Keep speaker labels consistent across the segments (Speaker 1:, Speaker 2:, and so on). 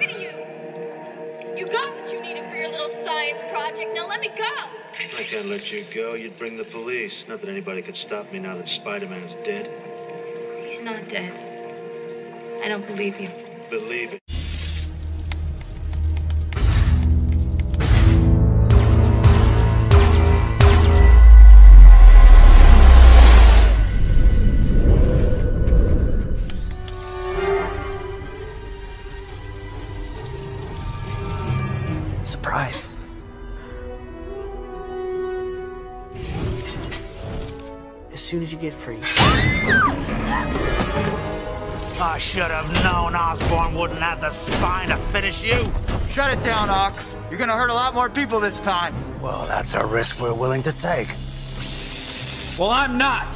Speaker 1: talking to you. You got what you needed for your little science project. Now let me go.
Speaker 2: I can't let you go. You'd bring the police. Not that anybody could stop me now that Spider-Man's dead.
Speaker 1: He's not dead. I don't believe you.
Speaker 2: Believe it.
Speaker 3: Surprise. As soon as you get free.
Speaker 4: I should have known Osborn wouldn't have the spine to finish you.
Speaker 5: Shut it down, Ock. You're gonna hurt a lot more people this time.
Speaker 4: Well, that's a risk we're willing to take.
Speaker 5: Well, I'm not.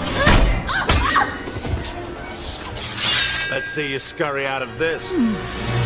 Speaker 4: Let's see you scurry out of this.